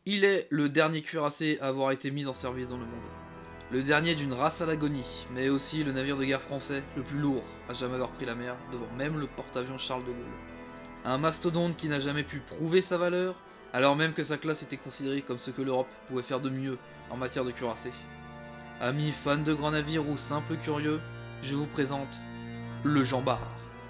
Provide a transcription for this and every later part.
Il est le dernier cuirassé à avoir été mis en service dans le monde. Le dernier d'une race à l'agonie, mais aussi le navire de guerre français le plus lourd à jamais avoir pris la mer, devant même le porte-avions Charles de Gaulle. Un mastodonte qui n'a jamais pu prouver sa valeur, alors même que sa classe était considérée comme ce que l'Europe pouvait faire de mieux en matière de cuirassé. Amis fans de grands navires ou simples curieux, je vous présente le Jean Bart.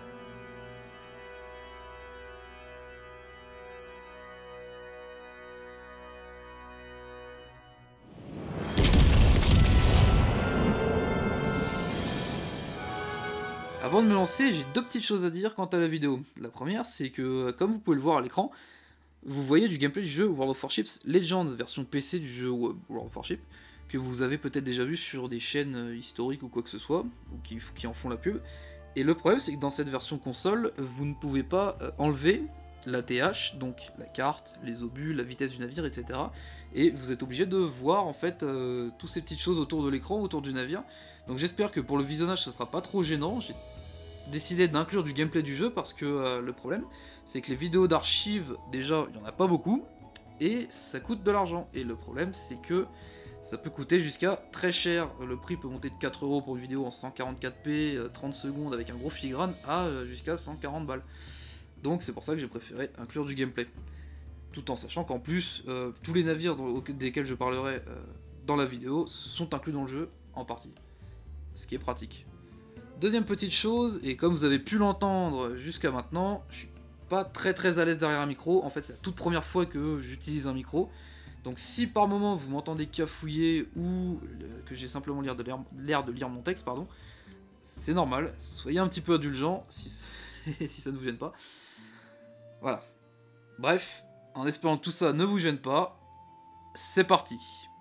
Avant de me lancer, j'ai deux petites choses à dire quant à la vidéo. La première, c'est que, comme vous pouvez le voir à l'écran, vous voyez du gameplay du jeu World of Warships Legends, version PC du jeu World of Warships, que vous avez peut-être déjà vu sur des chaînes historiques ou quoi que ce soit, ou qui en font la pub. Et le problème, c'est que dans cette version console, vous ne pouvez pas enlever la TH, donc la carte, les obus, la vitesse du navire, etc. Et vous êtes obligé de voir en fait toutes ces petites choses autour de l'écran, autour du navire. Donc j'espère que pour le visionnage, ça sera pas trop gênant. J'ai décidé d'inclure du gameplay du jeu parce que le problème, c'est que les vidéos d'archives, déjà, il n'y en a pas beaucoup, et ça coûte de l'argent. Et le problème, c'est que ça peut coûter jusqu'à très cher. Le prix peut monter de 4€ pour une vidéo en 144p, 30 secondes avec un gros filigrane, à jusqu'à 140 balles. Donc c'est pour ça que j'ai préféré inclure du gameplay. Tout en sachant qu'en plus, tous les navires desquels je parlerai dans la vidéo sont inclus dans le jeu en partie. Ce qui est pratique. Deuxième petite chose, et comme vous avez pu l'entendre jusqu'à maintenant, je suis pas très à l'aise derrière un micro. En fait, c'est la toute première fois que j'utilise un micro. Donc si par moment vous m'entendez cafouiller ou que j'ai simplement l'air de lire mon texte, pardon, c'est normal. Soyez un petit peu indulgents si, si ça ne vous gêne pas. Voilà. Bref, en espérant que tout ça ne vous gêne pas, c'est parti.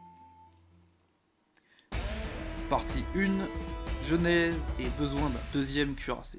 Partie 1, genèse et besoin d'un deuxième cuirassé.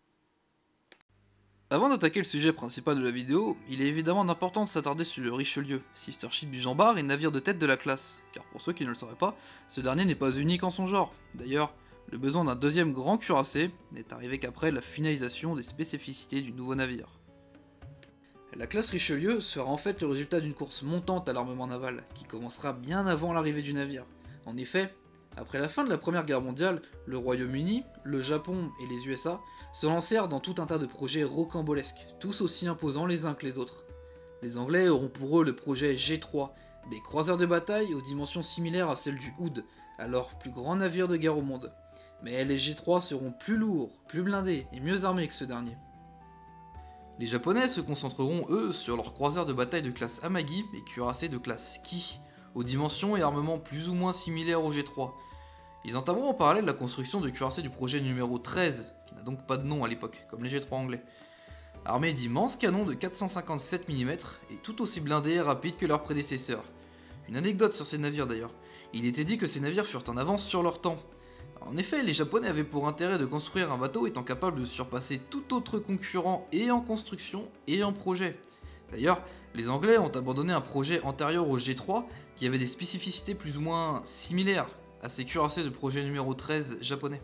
Avant d'attaquer le sujet principal de la vidéo, il est évidemment important de s'attarder sur le Richelieu, sister ship du Jean Bart et navire de tête de la classe, car pour ceux qui ne le sauraient pas, ce dernier n'est pas unique en son genre. D'ailleurs, le besoin d'un deuxième grand cuirassé n'est arrivé qu'après la finalisation des spécificités du nouveau navire. La classe Richelieu sera en fait le résultat d'une course montante à l'armement naval, qui commencera bien avant l'arrivée du navire. En effet, après la fin de la Première Guerre mondiale, le Royaume-Uni, le Japon et les USA se lancèrent dans tout un tas de projets rocambolesques, tous aussi imposants les uns que les autres. Les Anglais auront pour eux le projet G3, des croiseurs de bataille aux dimensions similaires à celles du Hood, alors plus grand navire de guerre au monde. Mais les G3 seront plus lourds, plus blindés et mieux armés que ce dernier. Les Japonais se concentreront eux sur leurs croiseurs de bataille de classe Amagi et cuirassés de classe Ki, aux dimensions et armements plus ou moins similaires au G3. Ils entameront en parallèle la construction de cuirassés du projet numéro 13, qui n'a donc pas de nom à l'époque, comme les G3 anglais. Armés d'immenses canons de 457 mm et tout aussi blindés et rapides que leurs prédécesseurs. Une anecdote sur ces navires d'ailleurs, il était dit que ces navires furent en avance sur leur temps. En effet, les Japonais avaient pour intérêt de construire un bateau étant capable de surpasser tout autre concurrent et en construction et en projet. D'ailleurs, les Anglais ont abandonné un projet antérieur au G3 qui avait des spécificités plus ou moins similaires à ces cuirassés de projet numéro 13 japonais.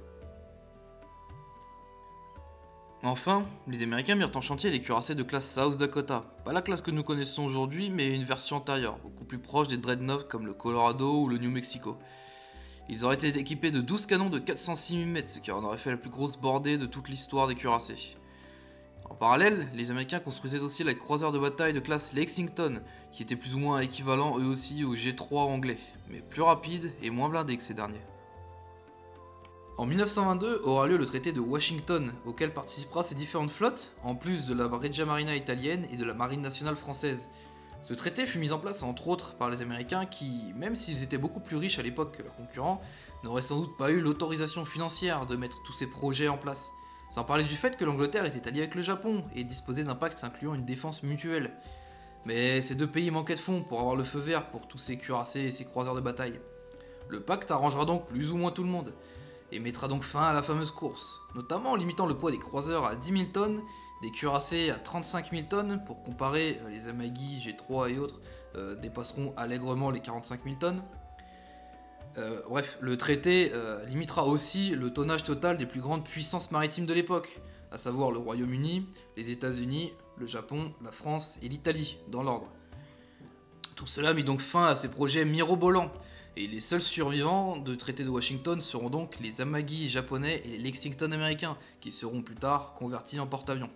Enfin, les Américains mirent en chantier les cuirassés de classe South Dakota, pas la classe que nous connaissons aujourd'hui, mais une version antérieure, beaucoup plus proche des dreadnoughts comme le Colorado ou le New Mexico. Ils auraient été équipés de 12 canons de 406 mm, ce qui en aurait fait la plus grosse bordée de toute l'histoire des cuirassés. En parallèle, les Américains construisaient aussi les croiseurs de bataille de classe Lexington, qui étaient plus ou moins équivalents eux aussi aux G3 anglais, mais plus rapides et moins blindés que ces derniers. En 1922 aura lieu le traité de Washington, auquel participera ces différentes flottes, en plus de la Regia Marina italienne et de la Marine nationale française. Ce traité fut mis en place entre autres par les Américains qui, même s'ils étaient beaucoup plus riches à l'époque que leurs concurrents, n'auraient sans doute pas eu l'autorisation financière de mettre tous ces projets en place. Sans parler du fait que l'Angleterre était alliée avec le Japon et disposait d'un pacte incluant une défense mutuelle. Mais ces deux pays manquaient de fonds pour avoir le feu vert pour tous ces cuirassés et ces croiseurs de bataille. Le pacte arrangera donc plus ou moins tout le monde, et mettra donc fin à la fameuse course, notamment en limitant le poids des croiseurs à 10 000 tonnes, des cuirassés à 35 000 tonnes, pour comparer les Amagi, G3 et autres dépasseront allègrement les 45 000 tonnes. Bref, le traité limitera aussi le tonnage total des plus grandes puissances maritimes de l'époque, à savoir le Royaume-Uni, les États-Unis, le Japon, la France et l'Italie, dans l'ordre. Tout cela mit donc fin à ces projets mirobolants, et les seuls survivants du traité de Washington seront donc les Amagi japonais et les Lexington américains, qui seront plus tard convertis en porte-avions.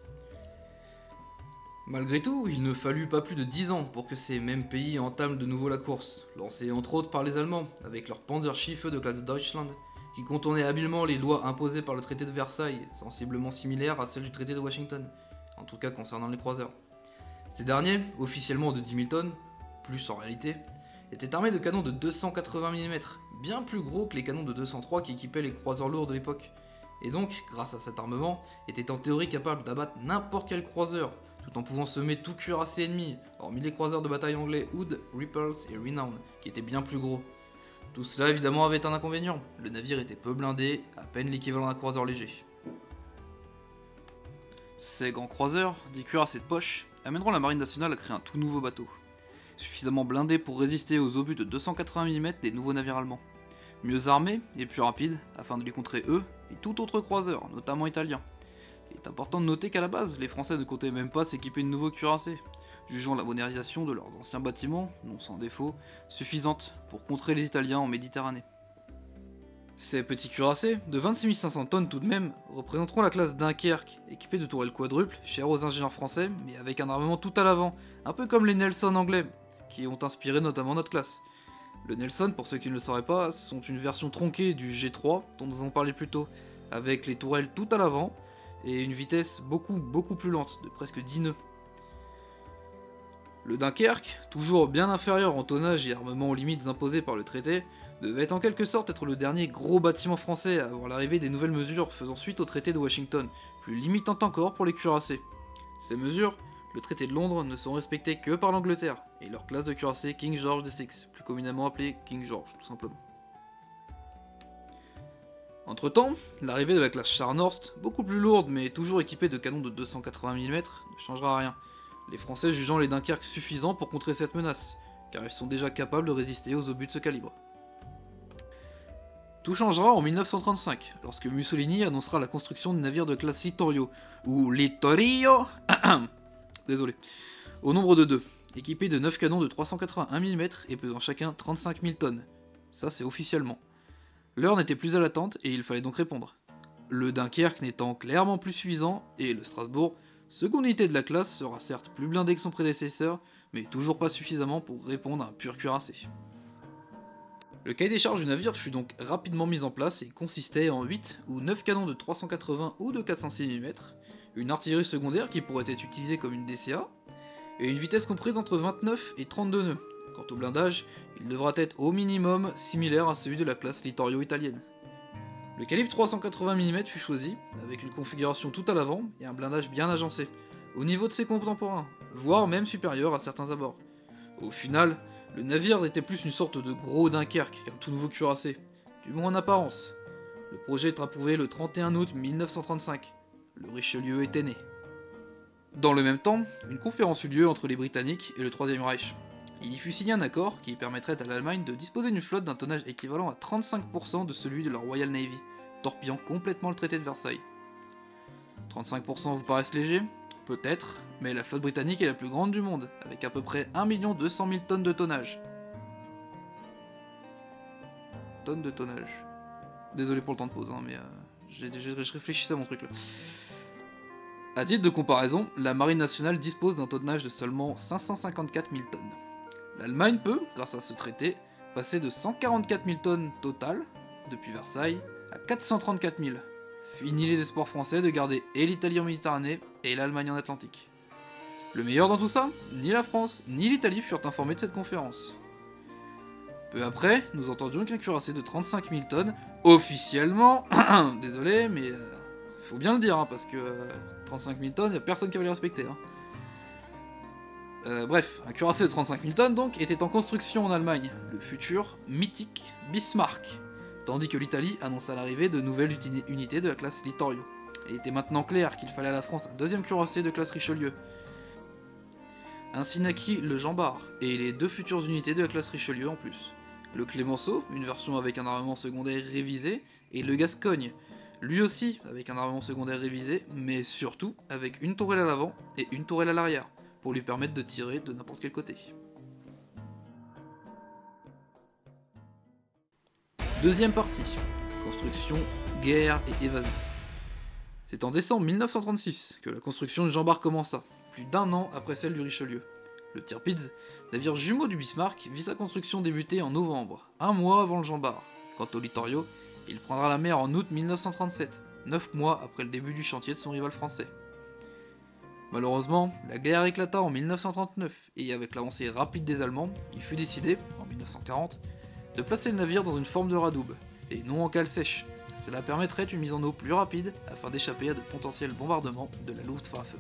Malgré tout, il ne fallut pas plus de 10 ans pour que ces mêmes pays entament de nouveau la course, lancée entre autres par les Allemands, avec leur Panzerschiffe de classe Deutschland, qui contournaient habilement les lois imposées par le traité de Versailles, sensiblement similaires à celles du traité de Washington, en tout cas concernant les croiseurs. Ces derniers, officiellement de 10 000 tonnes, plus en réalité, étaient armés de canons de 280 mm, bien plus gros que les canons de 203 qui équipaient les croiseurs lourds de l'époque, et donc, grâce à cet armement, étaient en théorie capables d'abattre n'importe quel croiseur, tout en pouvant semer tout cuirassé ennemi, hormis les croiseurs de bataille anglais Hood, Ripples et Renown, qui étaient bien plus gros. Tout cela évidemment avait un inconvénient, le navire était peu blindé, à peine l'équivalent d'un croiseur léger. Ces grands croiseurs, dits cuirassés de poche, amèneront la marine nationale à créer un tout nouveau bateau, suffisamment blindé pour résister aux obus de 280 mm des nouveaux navires allemands, mieux armé et plus rapide, afin de les contrer eux et tout autre croiseur, notamment italien. Il est important de noter qu'à la base, les Français ne comptaient même pas s'équiper de nouveaux cuirassés, jugeant la modernisation de leurs anciens bâtiments, non sans défaut, suffisante pour contrer les Italiens en Méditerranée. Ces petits cuirassés, de 26 500 tonnes tout de même, représenteront la classe Dunkerque, équipée de tourelles quadruples, chères aux ingénieurs français, mais avec un armement tout à l'avant, un peu comme les Nelson anglais, qui ont inspiré notamment notre classe. Le Nelson, pour ceux qui ne le sauraient pas, sont une version tronquée du G3, dont nous avons parlé plus tôt, avec les tourelles tout à l'avant, et une vitesse beaucoup plus lente, de presque 10 nœuds. Le Dunkerque, toujours bien inférieur en tonnage et armement aux limites imposées par le traité, devait en quelque sorte être le dernier gros bâtiment français avant l'arrivée des nouvelles mesures faisant suite au traité de Washington, plus limitantes encore pour les cuirassés. Ces mesures, le traité de Londres, ne sont respectées que par l'Angleterre, et leur classe de cuirassé King George VI, plus communément appelée King George, tout simplement. Entre-temps, l'arrivée de la classe Scharnhorst, beaucoup plus lourde mais toujours équipée de canons de 280 mm, ne changera rien, les Français jugeant les Dunkerques suffisants pour contrer cette menace, car ils sont déjà capables de résister aux obus de ce calibre. Tout changera en 1935, lorsque Mussolini annoncera la construction de navires de classe Littorio, ou Littorio, désolé, au nombre de 2, équipés de 9 canons de 381 mm et pesant chacun 35 000 tonnes. Ça c'est officiellement. L'heure n'était plus à l'attente et il fallait donc répondre. Le Dunkerque n'étant clairement plus suffisant, et le Strasbourg, seconde unité de la classe, sera certes plus blindé que son prédécesseur, mais toujours pas suffisamment pour répondre à un pur cuirassé. Le cahier des charges du navire fut donc rapidement mis en place et consistait en 8 ou 9 canons de 380 ou de 406 mm, une artillerie secondaire qui pourrait être utilisée comme une DCA, et une vitesse comprise entre 29 et 32 nœuds. Quant au blindage, il devra être au minimum similaire à celui de la classe Littorio italienne. Le calibre 380 mm fut choisi, avec une configuration tout à l'avant et un blindage bien agencé, au niveau de ses contemporains, voire même supérieur à certains abords. Au final, le navire était plus une sorte de gros Dunkerque qu'un tout nouveau cuirassé, du moins en apparence. Le projet est approuvé le 31 août 1935. Le Richelieu était né. Dans le même temps, une conférence eut lieu entre les Britanniques et le Troisième Reich. Il y fut signé un accord qui permettrait à l'Allemagne de disposer d'une flotte d'un tonnage équivalent à 35% de celui de la Royal Navy, torpillant complètement le traité de Versailles. 35% vous paraissent léger? Peut-être, mais la flotte britannique est la plus grande du monde, avec à peu près 1 200 000 tonnes de tonnage. Tonnes de tonnage. Désolé pour le temps de pause, hein, mais je réfléchissais à mon truc là. A titre de comparaison, la marine nationale dispose d'un tonnage de seulement 554 000 tonnes. L'Allemagne peut, grâce à ce traité, passer de 144 000 tonnes totales, depuis Versailles, à 434 000. Fini les espoirs français de garder et l'Italie en Méditerranée et l'Allemagne en Atlantique. Le meilleur dans tout ça, ni la France ni l'Italie furent informés de cette conférence. Peu après, nous entendions qu'un cuirassé de 35 000 tonnes, officiellement, désolé, mais faut bien le dire, hein, parce que 35 000 tonnes, y a personne qui va les respecter. Hein. Bref, un cuirassé de 35 000 tonnes donc était en construction en Allemagne, le futur mythique Bismarck, tandis que l'Italie annonça l'arrivée de nouvelles unités de la classe Littorio. Il était maintenant clair qu'il fallait à la France un deuxième cuirassé de classe Richelieu. Ainsi naquit le Jean Bart, et les 2 futures unités de la classe Richelieu en plus. Le Clémenceau, une version avec un armement secondaire révisé, et le Gascogne, lui aussi avec un armement secondaire révisé, mais surtout avec une tourelle à l'avant et une tourelle à l'arrière, pour lui permettre de tirer de n'importe quel côté. Deuxième partie, construction, guerre et évasion. C'est en décembre 1936 que la construction du Jean Bart commença, plus d'un an après celle du Richelieu. Le Tirpitz, navire jumeau du Bismarck, vit sa construction débuter en novembre, un mois avant le Jean Bart. Quant au Littorio, il prendra la mer en août 1937, 9 mois après le début du chantier de son rival français. Malheureusement, la guerre éclata en 1939, et avec l'avancée rapide des Allemands, il fut décidé, en 1940, de placer le navire dans une forme de radoub, et non en cale sèche. Cela permettrait une mise en eau plus rapide afin d'échapper à de potentiels bombardements de la Luftwaffe.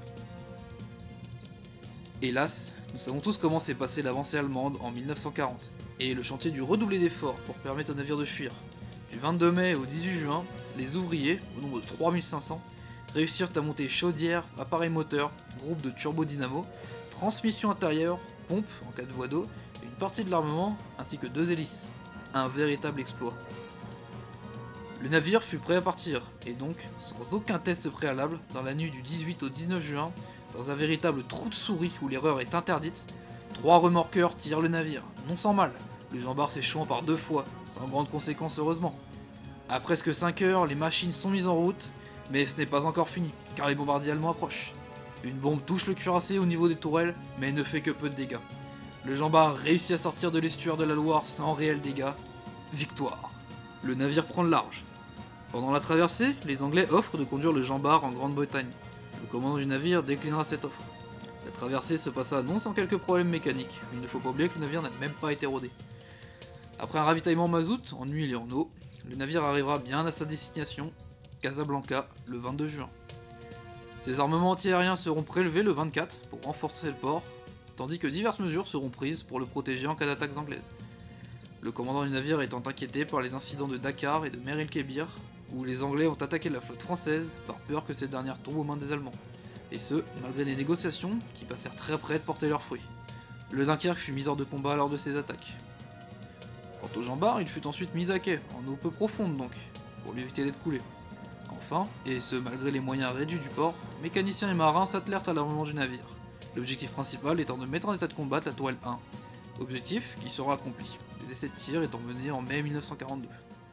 Hélas, nous savons tous comment s'est passée l'avancée allemande en 1940, et le chantier dut redoubler d'efforts pour permettre au navire de fuir. Du 22 mai au 18 juin, les ouvriers, au nombre de 3500, réussirent à monter chaudière, appareil moteur, groupe de turbodynamo, transmission intérieure, pompe en cas de voie d'eau, et une partie de l'armement, ainsi que 2 hélices. Un véritable exploit. Le navire fut prêt à partir, et donc, sans aucun test préalable, dans la nuit du 18 au 19 juin, dans un véritable trou de souris où l'erreur est interdite, 3 remorqueurs tirent le navire, non sans mal, le Jean Bart s'échouant par 2 fois, sans grandes conséquences heureusement. À presque 5 heures, les machines sont mises en route, mais ce n'est pas encore fini, car les bombardiers allemands approchent. Une bombe touche le cuirassé au niveau des tourelles, mais ne fait que peu de dégâts. Le Jean Bart réussit à sortir de l'estuaire de la Loire sans réel dégâts. Victoire. Le navire prend le large. Pendant la traversée, les Anglais offrent de conduire le Jean Bart en Grande-Bretagne. Le commandant du navire déclinera cette offre. La traversée se passa non sans quelques problèmes mécaniques, il ne faut pas oublier que le navire n'a même pas été rodé. Après un ravitaillement mazout, en huile et en eau, le navire arrivera bien à sa destination, Casablanca, le 22 juin. Ses armements antiaériens seront prélevés le 24 pour renforcer le port, tandis que diverses mesures seront prises pour le protéger en cas d'attaques anglaises. Le commandant du navire étant inquiété par les incidents de Dakar et de Mer el-Kébir, où les Anglais ont attaqué la flotte française par peur que cette dernière tombe aux mains des Allemands, et ce, malgré les négociations qui passèrent très près de porter leurs fruits. Le Dunkerque fut mis hors de combat lors de ces attaques. Quant au Jean Bart, il fut ensuite mis à quai, en eau peu profonde donc, pour lui éviter d'être coulé. Enfin, et ce malgré les moyens réduits du port, mécaniciens et marins s'attelèrent à l'armement du navire, l'objectif principal étant de mettre en état de combattre la tourelle 1, objectif qui sera accompli, les essais de tir étant menés en mai 1942.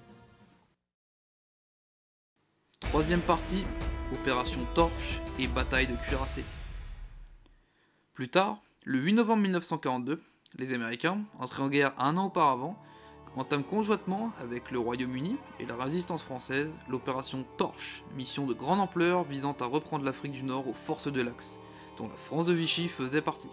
Troisième partie, opération Torche et bataille de cuirassés. Plus tard, le 8 novembre 1942, les Américains, entrés en guerre un an auparavant, entament conjointement avec le Royaume-Uni et la résistance française l'opération Torche, mission de grande ampleur visant à reprendre l'Afrique du Nord aux forces de l'Axe, dont la France de Vichy faisait partie.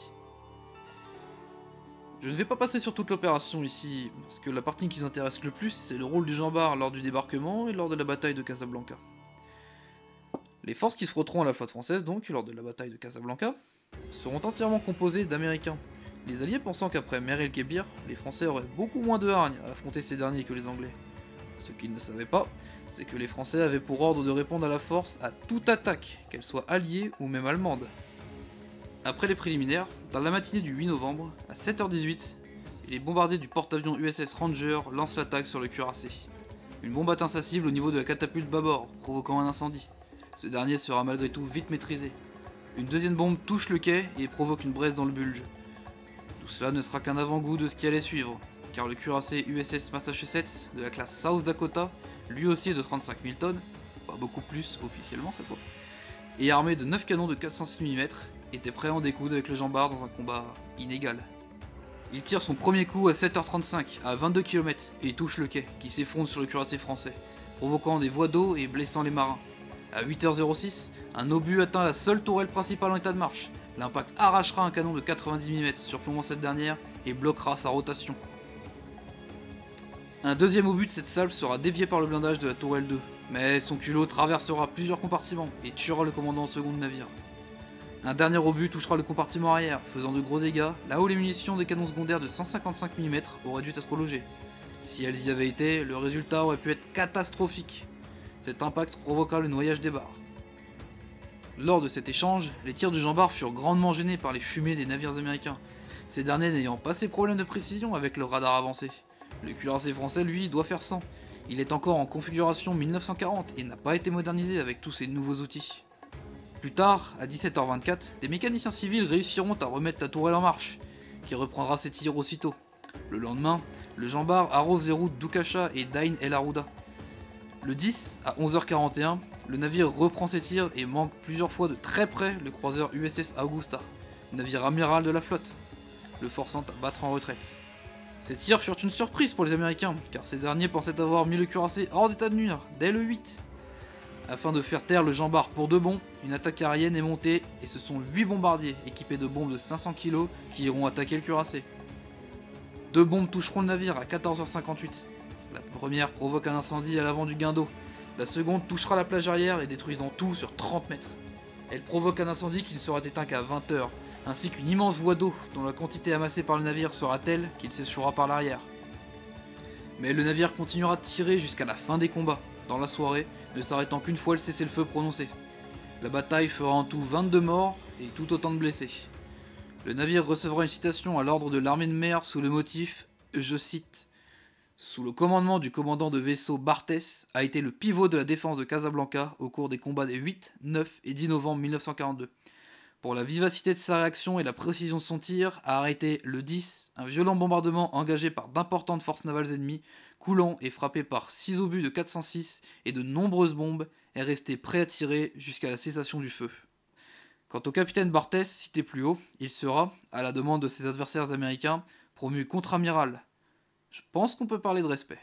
Je ne vais pas passer sur toute l'opération ici, parce que la partie qui nous intéresse le plus, c'est le rôle du Jean Bart lors du débarquement et lors de la bataille de Casablanca. Les forces qui se frotteront à la flotte française, donc, lors de la bataille de Casablanca, seront entièrement composées d'Américains. Les Alliés pensant qu'après Mer el-Kébir, les Français auraient beaucoup moins de hargne à affronter ces derniers que les Anglais. Ce qu'ils ne savaient pas, c'est que les Français avaient pour ordre de répondre à la force à toute attaque, qu'elle soit alliée ou même allemande. Après les préliminaires, dans la matinée du 8 novembre, à 7h18, les bombardiers du porte-avions USS Ranger lancent l'attaque sur le cuirassé. Une bombe atteint sa cible au niveau de la catapulte bâbord, provoquant un incendie. Ce dernier sera malgré tout vite maîtrisé. Une deuxième bombe touche le quai et provoque une braise dans le bulge. Tout cela ne sera qu'un avant-goût de ce qui allait suivre, car le cuirassé USS Massachusetts de la classe South Dakota, lui aussi de 35 000 tonnes, pas beaucoup plus officiellement cette fois, et armé de 9 canons de 406 mm, était prêt à en découdre avec le Jean Bart dans un combat inégal. Il tire son premier coup à 7h35 à 22 km et touche le quai, qui s'effondre sur le cuirassé français, provoquant des voies d'eau et blessant les marins. À 8h06, un obus atteint la seule tourelle principale en état de marche. L'impact arrachera un canon de 90 mm surplombant cette dernière et bloquera sa rotation. Un deuxième obus de cette salve sera dévié par le blindage de la tourelle 2, mais son culot traversera plusieurs compartiments et tuera le commandant en second de navire. Un dernier obus touchera le compartiment arrière, faisant de gros dégâts, là où les munitions des canons secondaires de 155 mm auraient dû être logées. Si elles y avaient été, le résultat aurait pu être catastrophique. Cet impact provoqua le noyage des barres. Lors de cet échange, les tirs du Jean Bart furent grandement gênés par les fumées des navires américains, ces derniers n'ayant pas ces problèmes de précision avec le radar avancé. Le cuirassé français, lui, doit faire 100. Il est encore en configuration 1940 et n'a pas été modernisé avec tous ces nouveaux outils. Plus tard, à 17h24, des mécaniciens civils réussiront à remettre la tourelle en marche, qui reprendra ses tirs aussitôt. Le lendemain, Le Jean Bart arrose les routes d'Ukacha et d'Ain El Arouda. Le 10, à 11h41, le navire reprend ses tirs et manque plusieurs fois de très près le croiseur USS Augusta, navire amiral de la flotte, le forçant à battre en retraite. Ces tirs furent une surprise pour les Américains, car ces derniers pensaient avoir mis le cuirassé hors d'état de nuire dès le 8. Afin de faire taire le Jean Bart pour de bon, une attaque aérienne est montée et ce sont 8 bombardiers équipés de bombes de 500 kg qui iront attaquer le cuirassé. 2 bombes toucheront le navire à 14h58. La première provoque un incendie à l'avant du guindeau. La seconde touchera la plage arrière et détruisant tout sur 30 mètres. Elle provoque un incendie qui ne sera éteint qu'à 20h, ainsi qu'une immense voie d'eau dont la quantité amassée par le navire sera telle qu'il s'échouera par l'arrière. Mais le navire continuera de tirer jusqu'à la fin des combats, dans la soirée, ne s'arrêtant qu'une fois le cessez-le-feu prononcé. La bataille fera en tout 22 morts et tout autant de blessés. Le navire recevra une citation à l'ordre de l'armée de mer sous le motif, je cite, « Sous le commandement du commandant de vaisseau Barthès, a été le pivot de la défense de Casablanca au cours des combats des 8, 9 et 10 novembre 1942. Pour la vivacité de sa réaction et la précision de son tir, a arrêté le 10, un violent bombardement engagé par d'importantes forces navales ennemies, coulant et frappé par 6 obus de 406 et de nombreuses bombes, est resté prêt à tirer jusqu'à la cessation du feu. » Quant au capitaine Barthès, cité plus haut, il sera, à la demande de ses adversaires américains, promu contre-amiral. Je pense qu'on peut parler de respect.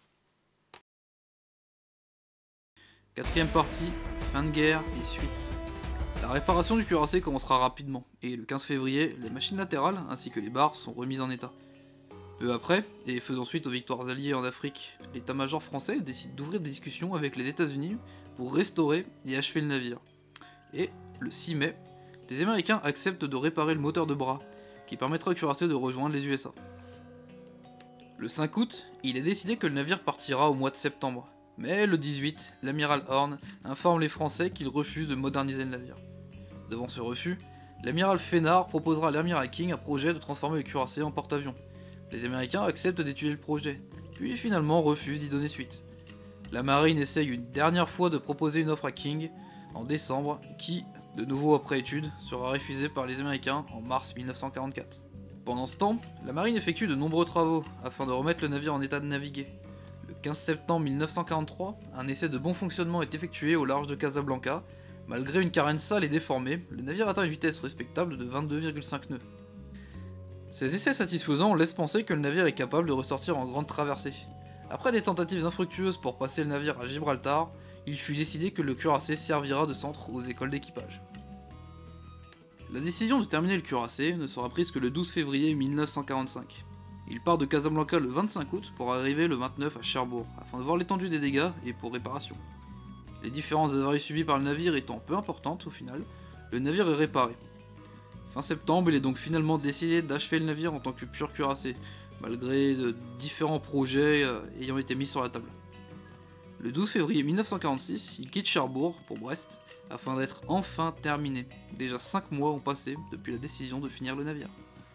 Quatrième partie, fin de guerre et suite. La réparation du cuirassé commencera rapidement, et le 15 février, les machines latérales ainsi que les barres sont remises en état. Peu après, et faisant suite aux victoires alliées en Afrique, l'état-major français décide d'ouvrir des discussions avec les États-Unis pour restaurer et achever le navire. Et, le 6 mai, les Américains acceptent de réparer le moteur de bras, qui permettra au cuirassé de rejoindre les USA. Le 5 août, il est décidé que le navire partira au mois de septembre, mais le 18, l'amiral Horn informe les Français qu'il refuse de moderniser le navire. Devant ce refus, l'amiral Fénard proposera à l'amiral King un projet de transformer le cuirassé en porte-avions. Les Américains acceptent d'étudier le projet, puis finalement refusent d'y donner suite. La marine essaye une dernière fois de proposer une offre à King en décembre, qui, de nouveau après étude, sera refusée par les Américains en mars 1944. Pendant ce temps, la marine effectue de nombreux travaux afin de remettre le navire en état de naviguer. Le 15 septembre 1943, un essai de bon fonctionnement est effectué au large de Casablanca. Malgré une carène sale et déformée, le navire atteint une vitesse respectable de 22,5 nœuds. Ces essais satisfaisants laissent penser que le navire est capable de ressortir en grande traversée. Après des tentatives infructueuses pour passer le navire à Gibraltar, il fut décidé que le cuirassé servira de centre aux écoles d'équipage. La décision de terminer le cuirassé ne sera prise que le 12 février 1945. Il part de Casablanca le 25 août pour arriver le 29 à Cherbourg, afin de voir l'étendue des dégâts et pour réparation. Les différences avaries subies par le navire étant peu importantes au final, le navire est réparé. Fin septembre, il est donc finalement décidé d'achever le navire en tant que pur cuirassé, malgré de différents projets ayant été mis sur la table. Le 12 février 1946, il quitte Cherbourg pour Brest, afin d'être enfin terminé. Déjà 5 mois ont passé depuis la décision de finir le navire.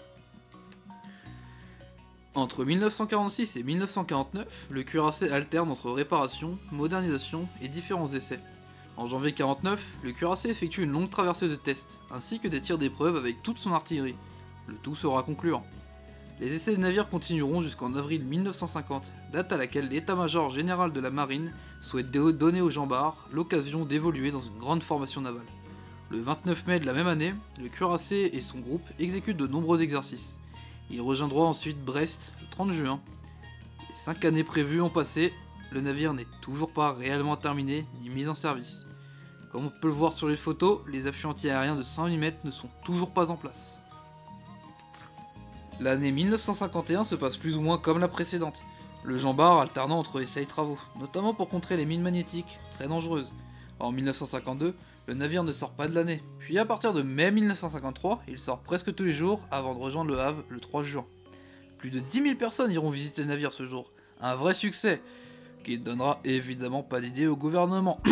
Entre 1946 et 1949, le cuirassé alterne entre réparation, modernisation et différents essais. En janvier 1949, le cuirassé effectue une longue traversée de tests, ainsi que des tirs d'épreuve avec toute son artillerie. Le tout sera concluant. Les essais des navires continueront jusqu'en avril 1950, date à laquelle l'état-major général de la marine souhaite donner aux Jean Bart l'occasion d'évoluer dans une grande formation navale. Le 29 mai de la même année, le cuirassé et son groupe exécutent de nombreux exercices. Il rejoindra ensuite Brest le 30 juin. Les 5 années prévues ont passé, le navire n'est toujours pas réellement terminé ni mis en service. Comme on peut le voir sur les photos, les affûts anti-aériens de 100 mm ne sont toujours pas en place. L'année 1951 se passe plus ou moins comme la précédente, le Jean Bart alternant entre essais et travaux, notamment pour contrer les mines magnétiques, très dangereuses. En 1952, le navire ne sort pas de l'année, puis à partir de mai 1953, il sort presque tous les jours avant de rejoindre le Havre le 3 juin. Plus de 10 000 personnes iront visiter le navire ce jour, un vrai succès, qui ne donnera évidemment pas d'idée au gouvernement.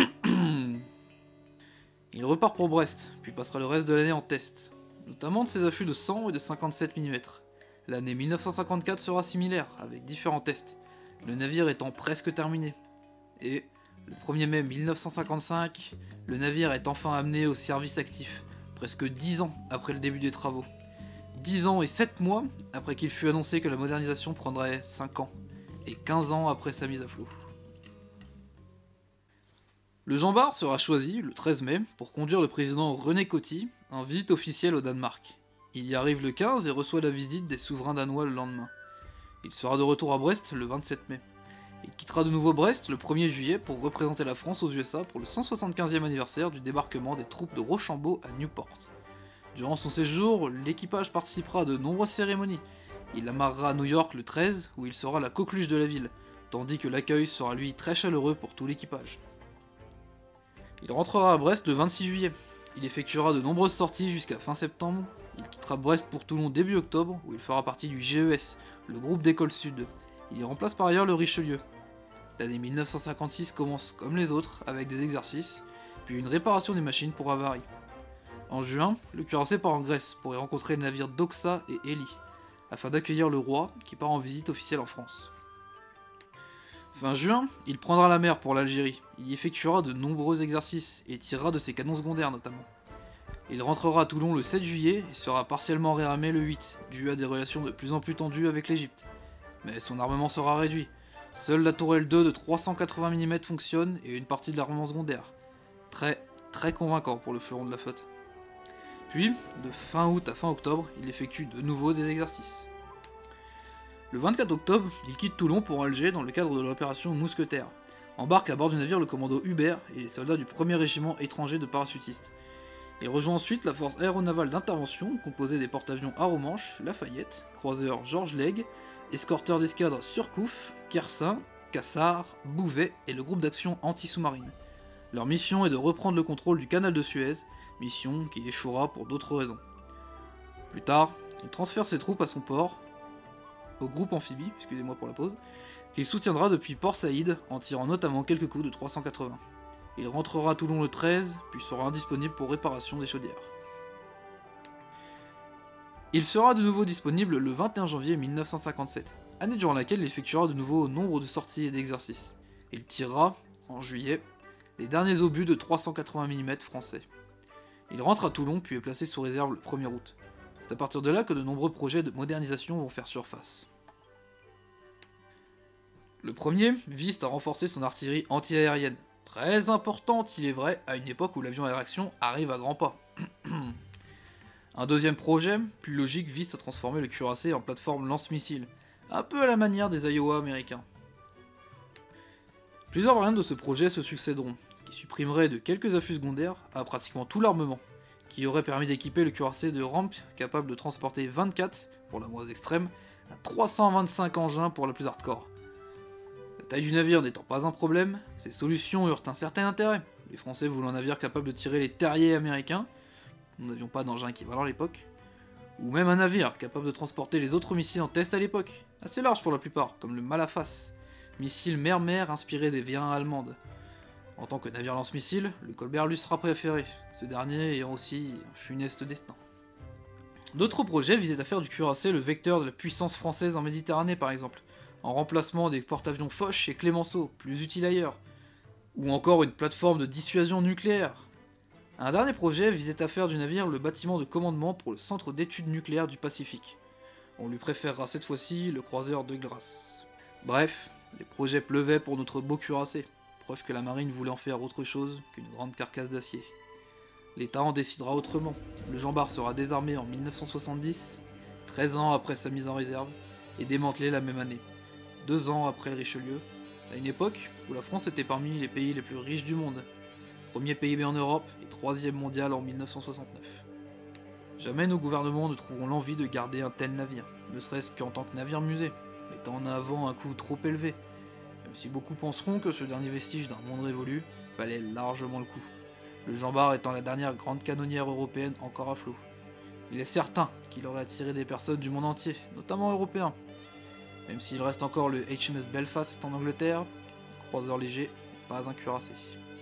Il repart pour Brest, puis passera le reste de l'année en test, notamment de ses affûts de 100 et de 57 mm. L'année 1954 sera similaire, avec différents tests, le navire étant presque terminé. Et, le 1er mai 1955, le navire est enfin amené au service actif, presque 10 ans après le début des travaux. 10 ans et 7 mois après qu'il fut annoncé que la modernisation prendrait 5 ans, et 15 ans après sa mise à flot. Le Jean Bart sera choisi le 13 mai pour conduire le président René Coty en visite officielle au Danemark. Il y arrive le 15 et reçoit la visite des souverains danois le lendemain. Il sera de retour à Brest le 27 mai. Il quittera de nouveau Brest le 1er juillet pour représenter la France aux USA pour le 175e anniversaire du débarquement des troupes de Rochambeau à Newport. Durant son séjour, l'équipage participera à de nombreuses cérémonies. Il amarrera à New York le 13, où il sera la coqueluche de la ville, tandis que l'accueil sera lui très chaleureux pour tout l'équipage. Il rentrera à Brest le 26 juillet. Il effectuera de nombreuses sorties jusqu'à fin septembre. Il quittera Brest pour Toulon début octobre, où il fera partie du GES, le groupe d'école sud. Il y remplace par ailleurs le Richelieu. L'année 1956 commence comme les autres, avec des exercices, puis une réparation des machines pour avarie. En juin, le cuirassé part en Grèce pour y rencontrer le navire Doxa et Élie, afin d'accueillir le roi qui part en visite officielle en France. Fin juin, il prendra la mer pour l'Algérie. Il y effectuera de nombreux exercices et tirera de ses canons secondaires notamment. Il rentrera à Toulon le 7 juillet et sera partiellement réarmé le 8, dû à des relations de plus en plus tendues avec l'Égypte. Mais son armement sera réduit. Seule la tourelle 2 de 380 mm fonctionne et une partie de l'armement secondaire. Très convaincant pour le fleuron de la flotte. Puis, de fin août à fin octobre, il effectue de nouveau des exercices. Le 24 octobre, il quitte Toulon pour Alger dans le cadre de l'opération Mousquetaire. Embarque à bord du navire le commando Hubert et les soldats du 1er régiment étranger de parachutistes. Il rejoint ensuite la force aéronavale d'intervention composée des porte-avions Arromanches, Lafayette, croiseur Georges Legge, escorteurs d'escadre Surcouf, Kersin, Cassard, Bouvet et le groupe d'action anti-sous-marine. Leur mission est de reprendre le contrôle du canal de Suez, mission qui échouera pour d'autres raisons. Plus tard, il transfère ses troupes à son port, au groupe amphibie, excusez-moi pour la pause, qu'il soutiendra depuis Port Saïd en tirant notamment quelques coups de 380. Il rentrera à Toulon le 13, puis sera indisponible pour réparation des chaudières. Il sera de nouveau disponible le 21 janvier 1957, année durant laquelle il effectuera de nouveau nombre de sorties et d'exercices. Il tirera, en juillet, les derniers obus de 380 mm français. Il rentre à Toulon puis est placé sous réserve le 1er août. C'est à partir de là que de nombreux projets de modernisation vont faire surface. Le premier vise à renforcer son artillerie anti-aérienne, très importante il est vrai, à une époque où l'avion à réaction arrive à grands pas. Un deuxième projet, plus logique, vise à transformer le cuirassé en plateforme lance-missile, un peu à la manière des Iowa américains. Plusieurs variantes de ce projet se succéderont, qui supprimerait de quelques affûts secondaires à pratiquement tout l'armement, qui aurait permis d'équiper le cuirassé de rampes capable de transporter 24, pour la moins extrême, à 325 engins pour la plus hardcore. La taille du navire n'étant pas un problème, ces solutions eurent un certain intérêt, les Français voulant un navire capable de tirer les terriers américains, nous n'avions pas d'engin équivalent à l'époque, ou même un navire capable de transporter les autres missiles en test à l'époque, assez large pour la plupart, comme le Malafas, missile mer-mer inspiré des V1 allemandes. En tant que navire lance-missile, le Colbert lui sera préféré, ce dernier ayant aussi un funeste destin. D'autres projets visaient à faire du cuirassé le vecteur de la puissance française en Méditerranée par exemple, en remplacement des porte-avions Foch et Clémenceau, plus utiles ailleurs, ou encore une plateforme de dissuasion nucléaire. Un dernier projet visait à faire du navire le bâtiment de commandement pour le centre d'études nucléaires du Pacifique. On lui préférera cette fois-ci le croiseur de Grasse. Bref, les projets pleuvaient pour notre beau cuirassé, preuve que la marine voulait en faire autre chose qu'une grande carcasse d'acier. L'État en décidera autrement. Le Jean Bart sera désarmé en 1970, 13 ans après sa mise en réserve, et démantelé la même année, 2 ans après le Richelieu, à une époque où la France était parmi les pays les plus riches du monde, premier PIB en Europe et 3e mondial en 1969. Jamais nos gouvernements ne trouveront l'envie de garder un tel navire, ne serait-ce qu'en tant que navire musée, mettant en avant un coût trop élevé, même si beaucoup penseront que ce dernier vestige d'un monde révolu valait largement le coup, le Jean Bart étant la dernière grande canonnière européenne encore à flot. Il est certain qu'il aurait attiré des personnes du monde entier, notamment européens, même s'il reste encore le HMS Belfast en Angleterre, croiseur léger, pas un cuirassé.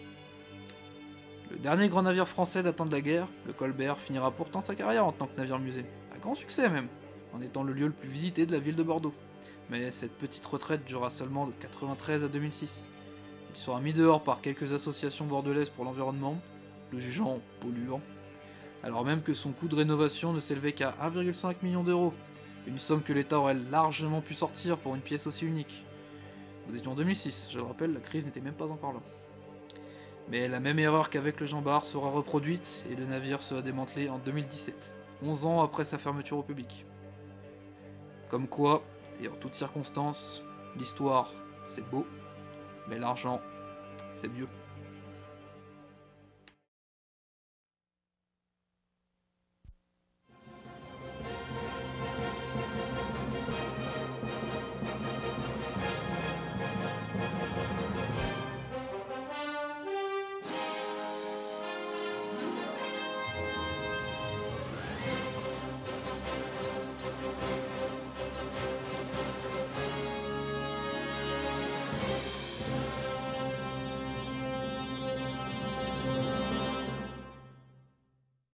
Le dernier grand navire français datant de la guerre, le Colbert, finira pourtant sa carrière en tant que navire musée, à grand succès même, en étant le lieu le plus visité de la ville de Bordeaux. Mais cette petite retraite durera seulement de 93 à 2006. sera mis dehors par quelques associations bordelaises pour l'environnement, le jugeant polluant. alors même que son coût de rénovation ne s'élevait qu'à 1,5 million d'euros, une somme que l'État aurait largement pu sortir pour une pièce aussi unique. Nous étions en 2006, je le rappelle, la crise n'était même pas encore là. Mais la même erreur qu'avec le Jean Bart sera reproduite et le navire sera démantelé en 2017, 11 ans après sa fermeture au public. Comme quoi, et en toutes circonstances, l'histoire c'est beau, mais l'argent c'est mieux.